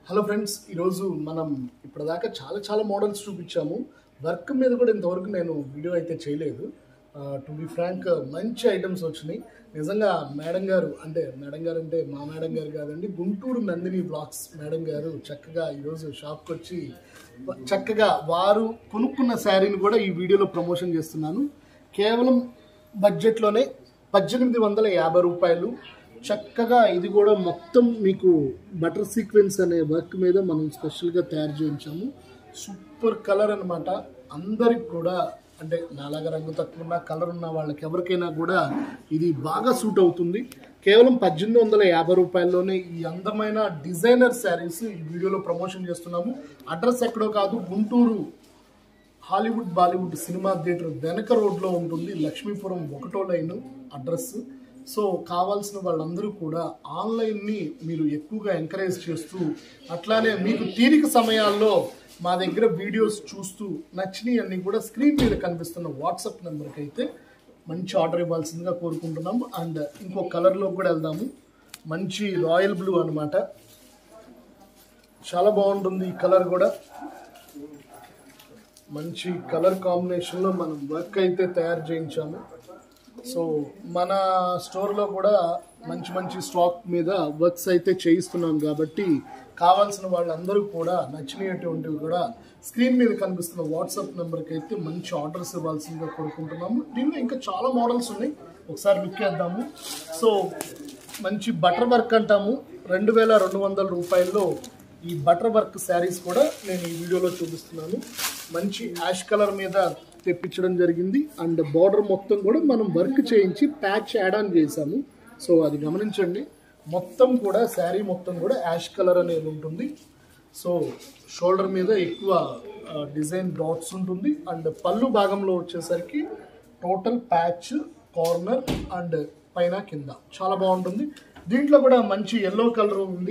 Hello friends, ఈరోజు మనం ఇప్పటిదాకా చాలా మోడల్స్ చూపించాము. వర్క్ మీద కూడా ఇంతవరకు నేను వీడియో అయితే చేయలేదు. టు బి ఫ్రాంక్, మంచి ఐటమ్స్ వచ్చినాయి. నిజంగా మేడం గారు అంటే మా మేడం గారు కాదండి, గుంటూరు నందిని బ్లాగ్స్ మేడం గారు చక్కగా ఈరోజు షాప్కి వచ్చి చక్కగా వారు కొనుక్కున్న శారీని కూడా ఈ వీడియోలో ప్రమోషన్ చేస్తున్నాను. కేవలం బడ్జెట్లోనే 1850 రూపాయలు. చక్కగా ఇది కూడా మొత్తం మీకు బటర్ సీక్వెన్స్ అనే వర్క్ మీద మనం స్పెషల్గా తయారు చేయించాము. సూపర్ కలర్ అనమాట. అందరికి కూడా అంటే నాలాగా రంగు తక్కువ ఉన్న కలర్ ఉన్న వాళ్ళకి ఎవరికైనా కూడా ఇది బాగా సూట్ అవుతుంది. కేవలం 1850 రూపాయల్లోనే ఈ అందమైన డిజైనర్ శారీస్ ఈ వీడియోలో ప్రమోషన్ చేస్తున్నాము. అడ్రస్ ఎక్కడో కాదు, Guntur Hollywood Bollywood cinema theatre వెనక రోడ్లో ఉంటుంది. లక్ష్మీపురం 1వ లైన్ అడ్రస్. సో కావాల్సిన వాళ్ళందరూ కూడా ఆన్లైన్ని మీరు ఎక్కువగా ఎంకరేజ్ చేస్తూ, అట్లానే మీకు తీరిక సమయాల్లో మా దగ్గర వీడియోస్ చూస్తూ నచ్చినవి అన్నీ కూడా స్క్రీన్ మీద కనిపిస్తున్న వాట్సాప్ నెంబర్కి అయితే మంచి ఆర్డర్ ఇవ్వాల్సిందిగా కోరుకుంటున్నాము. అండ్ ఇంకో కలర్లో కూడా వెళ్దాము. మంచి రాయల్ బ్లూ అనమాట. చాలా బాగుంటుంది ఈ కలర్ కూడా. మంచి కలర్ కాంబినేషన్లో మనం వర్క్ అయితే తయారు చేయించాము. సో మన స్టోర్లో కూడా మంచి స్టాక్ మీద వర్క్స్ అయితే చేయిస్తున్నాం కాబట్టి కావాల్సిన వాళ్ళందరూ కూడా నచ్చినటువంటివి కూడా స్క్రీన్ మీద కనిపిస్తున్న వాట్సాప్ నెంబర్కి అయితే మంచి ఆర్డర్స్ ఇవ్వాల్సిందిగా కోరుకుంటున్నాము. దీనిలో ఇంకా చాలా మోడల్స్ ఉన్నాయి, ఒకసారి లుక్ చేద్దాము. సో మంచి బటర్ వర్క్ అంటాము. 2200 రూపాయల్లో ఈ బటర్ వర్క్ శారీస్ కూడా నేను ఈ వీడియోలో చూపిస్తున్నాను. మంచి యాష్ కలర్ మీద తెప్పించడం జరిగింది. అండ్ బార్డర్ మొత్తం కూడా మనం వర్క్ చేయించి ప్యాచ్ యాడ్ ఆన్ చేసాము. సో అది గమనించండి. మొత్తం కూడా శారీ మొత్తం కూడా యాష్ కలర్ అనేది ఉంటుంది. సో షోల్డర్ మీద ఎక్కువ డిజైన్ డాట్స్ ఉంటుంది. అండ్ పళ్ళు భాగంలో వచ్చేసరికి టోటల్ ప్యాచ్, కార్నర్ అండ్ పైన కింద చాలా బాగుంటుంది. దీంట్లో కూడా మంచి ఎల్లో కలర్ ఉంది.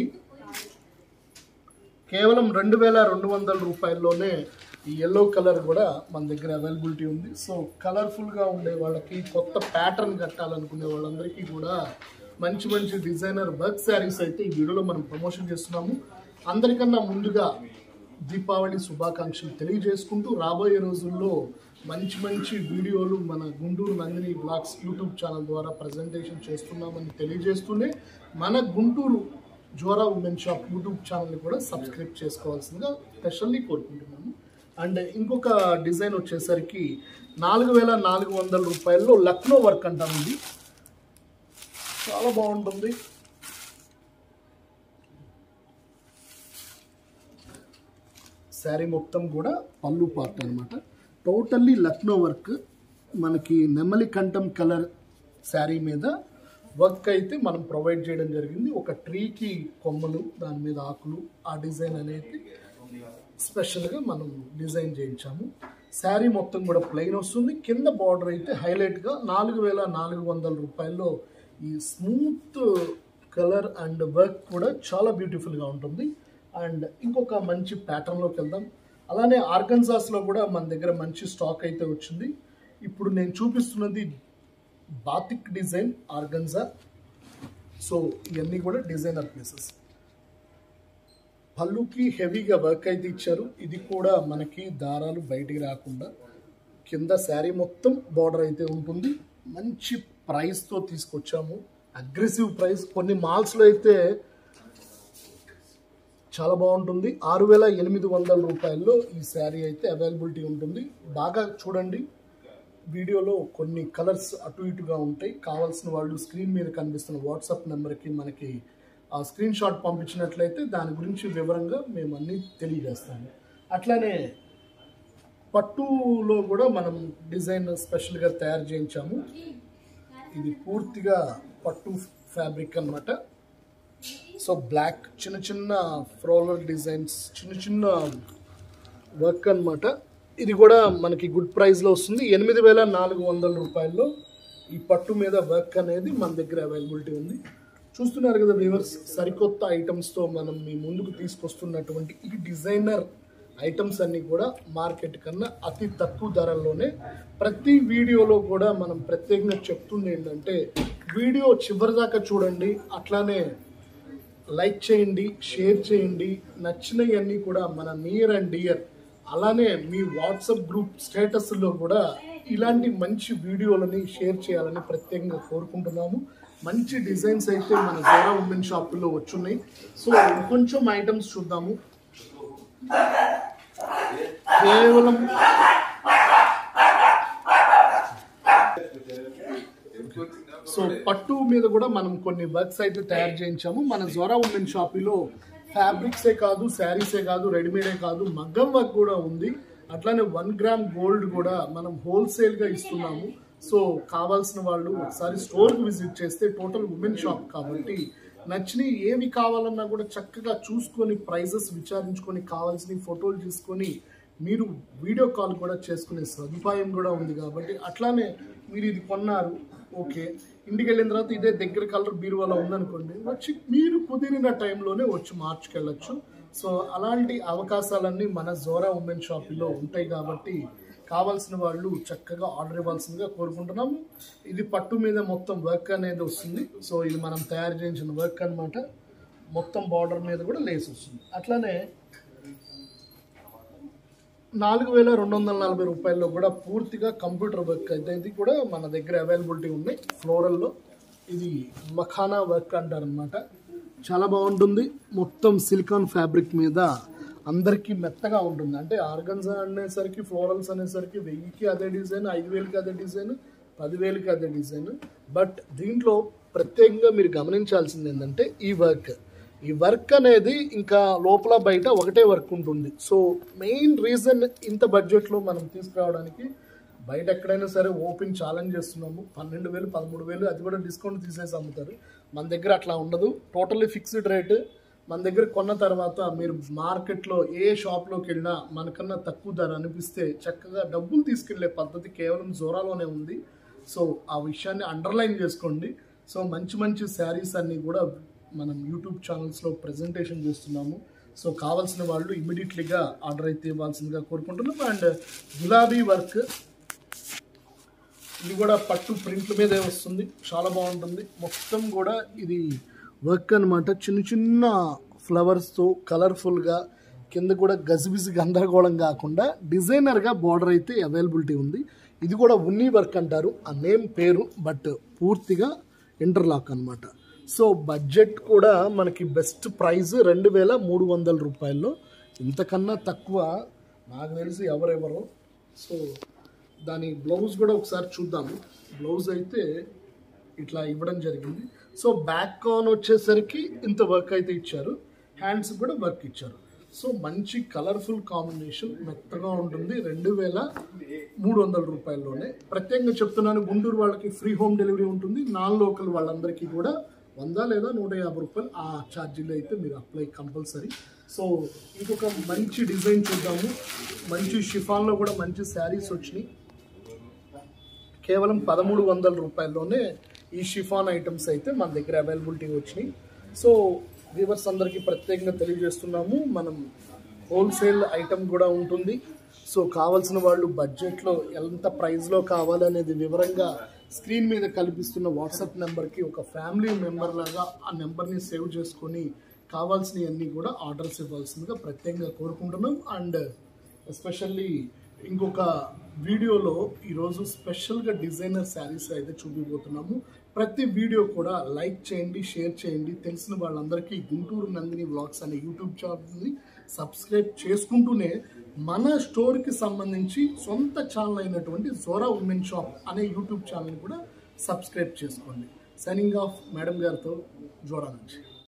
కేవలం 2200 రూపాయల్లోనే ఈ ఎల్లో కలర్ కూడా మన దగ్గర అవైలబిలిటీ ఉంది. సో కలర్ఫుల్గా ఉండే వాళ్ళకి, కొత్త ప్యాటర్న్ కట్టాలనుకునే వాళ్ళందరికీ కూడా మంచి డిజైనర్ వర్క్ శారీస్ అయితే ఈ వీడియోలో మనం ప్రమోషన్ చేస్తున్నాము. అందరికన్నా ముందుగా దీపావళి శుభాకాంక్షలు తెలియజేసుకుంటూ, రాబోయే రోజుల్లో మంచి వీడియోలు మన Guntur Nandini blogs YouTube channel ద్వారా ప్రజెంటేషన్ చేస్తున్నామని తెలియజేస్తూనే మన గుంటూరు జ్వరా ఉమెన్ షాప్ యూట్యూబ్ ఛానల్ని కూడా సబ్స్క్రైబ్ చేసుకోవాల్సిందిగా స్పెషల్లీ కోరుకుంటున్నాము. అండ్ ఇంకొక డిజైన్ వచ్చేసరికి 4400 రూపాయల్లో లక్నో వర్క్ అంటాం. ఇది చాలా బాగుంటుంది. శారీ మొత్తం కూడా పళ్ళు పార్ట్ అనమాట. Totally Lucknow work. మనకి నెమలి కంఠం కలర్ శారీ మీద వర్క్ అయితే మనం ప్రొవైడ్ చేయడం జరిగింది. ఒక ట్రీకి కొమ్మలు, దాని మీద ఆకులు, ఆ డిజైన్ అనేది స్పెషల్గా మనం డిజైన్ చేయించాము. శారీ మొత్తం కూడా ప్లెయిన్ వస్తుంది. కింద బార్డర్ అయితే హైలైట్గా 4400 రూపాయల్లో ఈ స్మూత్ కలర్ అండ్ వర్క్ కూడా చాలా బ్యూటిఫుల్గా ఉంటుంది. అండ్ ఇంకొక మంచి ప్యాటర్న్లోకి వెళ్దాం. అలానే ఆర్గన్జాస్లో కూడా మన దగ్గర మంచి స్టాక్ అయితే వచ్చింది. ఇప్పుడు నేను చూపిస్తున్నది బాతిక్ డిజైన్ ఆర్గన్జా. సో ఇవన్నీ కూడా డిజైనర్ పీసెస్. పళ్ళుకి హెవీగా వర్క్ అయితే ఇచ్చారు. ఇది కూడా మనకి దారాలు బయటికి రాకుండా కింద శారీ మొత్తం బార్డర్ అయితే ఉంటుంది. మంచి ప్రైస్తో తీసుకొచ్చాము, అగ్రెసివ్ ప్రైస్. కొన్ని మాల్స్లో అయితే చాలా బాగుంటుంది. 6800 రూపాయల్లో ఈ శారీ అయితే అవైలబిలిటీ ఉంటుంది. బాగా చూడండి, వీడియోలో కొన్ని కలర్స్ అటు ఇటుగా ఉంటాయి. కావాల్సిన వాళ్ళు స్క్రీన్ మీద కనిపిస్తున్న వాట్సాప్ నెంబర్కి మనకి ఆ స్క్రీన్ షాట్ పంపించినట్లయితే దాని గురించి వివరంగా మేము అన్నీ తెలియజేస్తాము. అట్లానే పట్టులో కూడా మనం డిజైన్ స్పెషల్గా తయారు చేయించాము. ఇది పూర్తిగా పట్టు ఫ్యాబ్రిక్ అన్నమాట. సో బ్లాక్ చిన్న ఫ్లోరల్ డిజైన్స్, చిన్న వర్క్ అన్నమాట. ఇది కూడా మనకి గుడ్ ప్రైస్లో వస్తుంది. 8400 రూపాయల్లో ఈ పట్టు మీద వర్క్ అనేది మన దగ్గర అవైలబిలిటీ ఉంది. చూస్తున్నారు కదా వ్యూవర్స్, సరికొత్త ఐటమ్స్తో మనం మీ ముందుకు తీసుకొస్తున్నటువంటి ఈ డిజైనర్ ఐటమ్స్ అన్నీ కూడా మార్కెట్ కన్నా అతి తక్కువ ధరల్లోనే. ప్రతి వీడియోలో కూడా మనం ప్రత్యేకంగా చెప్తుంది ఏంటంటే, వీడియో చివరి దాకా చూడండి. అట్లానే లైక్ చేయండి, షేర్ చేయండి. నచ్చినవన్నీ కూడా మన నియర్ అండ్ డియర్, అలానే మీ వాట్సాప్ గ్రూప్ స్టేటస్లో కూడా ఇలాంటి మంచి వీడియోలని షేర్ చేయాలని ప్రత్యేకంగా కోరుకుంటున్నాము. మంచి డిజైన్స్ అయితే మన జోరా ఉమెన్ షాపుల్లో వచ్చున్నాయి. సో ఇంకొంచెం ఐటమ్స్ చూద్దాము. కేవలం సో పట్టు మీద కూడా మనం కొన్ని వర్క్స్ అయితే తయారు చేయించాము. మన జోరా ఉమెన్ షాపులో ఫ్యాబ్రిక్సే కాదు, శారీసే కాదు, రెడీమేడే కాదు, మగ్గం వర్క్ కూడా ఉంది. అట్లానే 1 గ్రామ్ గోల్డ్ కూడా మనం హోల్సేల్గా ఇస్తున్నాము. సో కావాల్సిన వాళ్ళు ఒకసారి స్టోర్కి విజిట్ చేస్తే, టోటల్ ఉమెన్ షాప్ కాబట్టి నచ్చినవి ఏవి కావాలన్నా కూడా చక్కగా చూసుకొని ప్రైజెస్ విచారించుకొని కావాల్సిన ఫోటోలు తీసుకొని మీరు వీడియో కాల్ కూడా చేసుకునే సదుపాయం కూడా ఉంది. కాబట్టి అట్లానే మీరు ఇది కొన్నారు, ఓకే, ఇంటికి వెళ్ళిన తర్వాత ఇదే దగ్గర కలర్ బీరువాలో ఉందనుకోండి, వచ్చి మీరు కుదిరిన టైంలోనే వచ్చి మార్చుకెళ్ళచ్చు. సో అలాంటి అవకాశాలన్నీ మన జోరా ఉమెన్ షాపులో ఉంటాయి. కాబట్టి కావాల్సిన వాళ్ళు చక్కగా ఆర్డర్ ఇవ్వాల్సిందిగా కోరుకుంటున్నాము. ఇది పట్టు మీద మొత్తం వర్క్ అనేది వస్తుంది. సో ఇది మనం తయారు చేయించిన వర్క్ అనమాట. మొత్తం బార్డర్ మీద కూడా లేస్ వస్తుంది. అట్లానే 4240 రూపాయల్లో కూడా పూర్తిగా కంప్యూటర్ వర్క్ అయితే ఇది కూడా మన దగ్గర అవైలబిలిటీ ఉన్నాయి. ఫ్లోరల్లో ఇది మఖానా వర్క్ అంటారనమాట. చాలా బాగుంటుంది. మొత్తం సిలికాన్ ఫ్యాబ్రిక్ మీద అందరికీ మెత్తగా ఉంటుంది. అంటే ఆర్గన్జా అనేసరికి, ఫ్లోరల్స్ అనేసరికి 1000కి అదే డిజైన్, 5000కి అదే డిజైన్, 10,000కి అదే డిజైన్. బట్ దీంట్లో ప్రత్యేకంగా మీరు గమనించాల్సింది ఏంటంటే ఈ వర్క్ అనేది ఇంకా లోపల బయట ఒకటే వర్క్ ఉంటుంది. సో మెయిన్ రీజన్ ఇంత బడ్జెట్లో మనం తీసుకురావడానికి, బయట ఎక్కడైనా సరే ఓపెన్ ఛాలెంజ్ చేస్తున్నాము. 12,000, 13,000, అది కూడా డిస్కౌంట్ తీసేసి అమ్ముతారు. మన దగ్గర అట్లా ఉండదు. Totally fixed rate. మన దగ్గర కొన్న తర్వాత మీరు మార్కెట్లో ఏ షాప్లోకి వెళ్ళినా మనకన్నా తక్కువ ధర అనిపిస్తే చక్కగా డబ్బులు తీసుకెళ్లే పద్ధతి కేవలం జోరాలోనే ఉంది. సో ఆ విషయాన్ని అండర్లైన్ చేసుకోండి. సో మంచి శారీస్ అన్నీ కూడా మనం యూట్యూబ్ ఛానల్స్లో ప్రజెంటేషన్ చేస్తున్నాము. సో కావాల్సిన వాళ్ళు ఇమ్మీడియట్లీగా ఆర్డర్ అయితే ఇవ్వాల్సిందిగా కోరుకుంటున్నాం. అండ్ గులాబీ వర్క్, ఇది కూడా పట్టు ప్రింట్ల మీదే వస్తుంది. చాలా బాగుంటుంది. మొత్తం కూడా ఇది వర్క్ అనమాట. చిన్న ఫ్లవర్స్తో కలర్ఫుల్గా, కింద కూడా గజిబిజి గందరగోళం కాకుండా డిజైనర్గా బార్డర్ అయితే అవైలబిలిటీ ఉంది. ఇది కూడా ఉన్నీ వర్క్ అంటారు, ఆ నేమ్ పేరు, బట్ పూర్తిగా ఇంటర్లాక్ అనమాట. సో బడ్జెట్ కూడా మనకి బెస్ట్ ప్రైస్ 2300 రూపాయల్లో. ఇంతకన్నా తక్కువ నాకు తెలిసి ఎవరెవరో. సో దాని బ్లౌజ్ కూడా ఒకసారి చూద్దాము. బ్లౌజ్ అయితే ఇట్లా ఇవ్వడం జరిగింది. సో బ్యాక్ ఆన్ వచ్చేసరికి ఇంత వర్క్ అయితే ఇచ్చారు, హ్యాండ్స్ కూడా వర్క్ ఇచ్చారు. సో మంచి కలర్ఫుల్ కాంబినేషన్, మెత్తగా ఉంటుంది. 2300 రూపాయల్లోనే. ప్రత్యేకంగా చెప్తున్నాను, గుంటూరు వాళ్ళకి ఫ్రీ హోమ్ డెలివరీ ఉంటుంది. నాన్ లోకల్ వాళ్ళందరికీ కూడా 100 లేదా 150 రూపాయలు ఆ ఛార్జీలు అయితే మీరు అప్లై కంపల్సరీ. సో ఇంకొక మంచి డిజైన్ చూద్దాము. మంచి షిఫాన్లో కూడా మంచి శారీస్ వచ్చినాయి. కేవలం 1300 రూపాయల్లోనే ఈ షిఫాన్ ఐటమ్స్ అయితే మన దగ్గర అవైలబిలిటీ వచ్చినాయి. సో వ్యూవర్స్ అందరికీ ప్రత్యేకంగా తెలియజేస్తున్నాము, మనం హోల్సేల్ ఐటమ్ కూడా ఉంటుంది. సో కావాల్సిన వాళ్ళు బడ్జెట్లో ఎంత ప్రైస్లో కావాలనేది వివరంగా స్క్రీన్ మీద కల్పిస్తున్న వాట్సాప్ నెంబర్కి ఒక ఫ్యామిలీ మెంబర్ లాగా ఆ నెంబర్ని సేవ్ చేసుకొని కావాల్సినవన్నీ కూడా ఆర్డర్స్ ఇవ్వాల్సిందిగా ప్రత్యేకంగా కోరుకుంటున్నాం. అండ్ ఎస్పెషల్లీ ఇంకొక వీడియోలో ఈరోజు స్పెషల్గా డిజైనర్ శారీస్ అయితే చూపిపోతున్నాము. ప్రతి వీడియో కూడా లైక్ చేయండి, షేర్ చేయండి. తెలిసిన వాళ్ళందరికీ గుంటూరు నందిని వ్లాగ్స్ అనే యూట్యూబ్ ఛానల్ని సబ్స్క్రైబ్ చేసుకుంటూనే మన స్టోర్కి సంబంధించి సొంత ఛానల్ అయినటువంటి జోరా ఉమెన్ షాప్ అనే యూట్యూబ్ ఛానల్ని కూడా సబ్స్క్రైబ్ చేసుకోండి. సైనింగ్ ఆఫ్ మేడం గారితో జోరా నుంచి.